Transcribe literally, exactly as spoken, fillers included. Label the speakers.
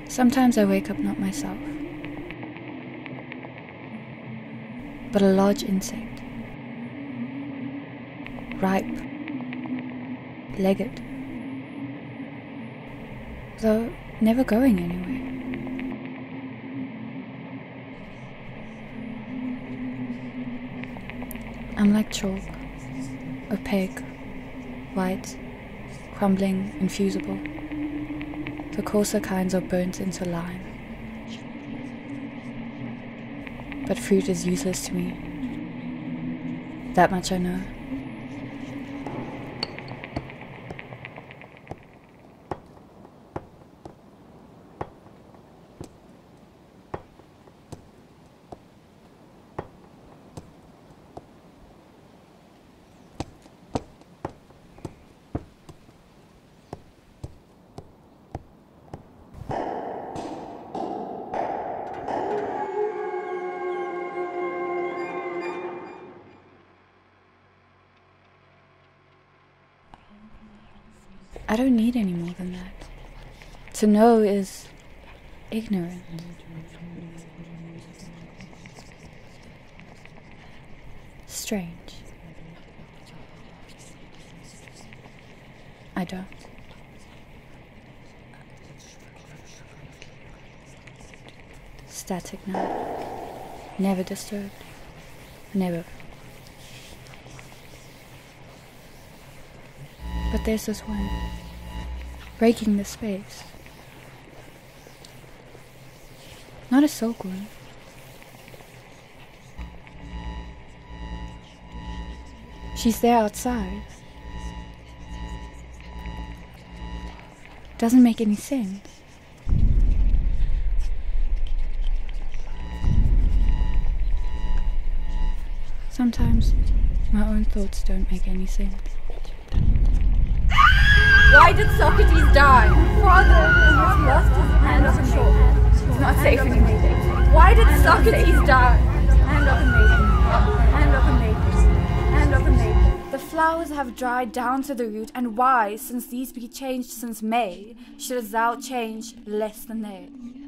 Speaker 1: Sometimes I wake up not myself, but a large insect, ripe, legged, though never going anywhere. I'm like chalk, opaque, white, crumbling, infusible. The coarser kinds are burnt into lime. But fruit is useless to me. That much I know. I don't need any more than that. To know is ignorant. Strange. I don't. Static now. Never disturbed. Never. But there's this one, breaking the space. Not a silkworm. She's there outside. Doesn't make any sense. Sometimes my own thoughts don't make any sense.
Speaker 2: Why did Socrates die? Father has lost his hand on the shore. He's not safe anymore. Why did Socrates die? Hand of the maiden. Hand of the maiden. Hand of the maiden. The flowers have dried down to the root, and why, since these be changed since May, shouldst thou change less than they?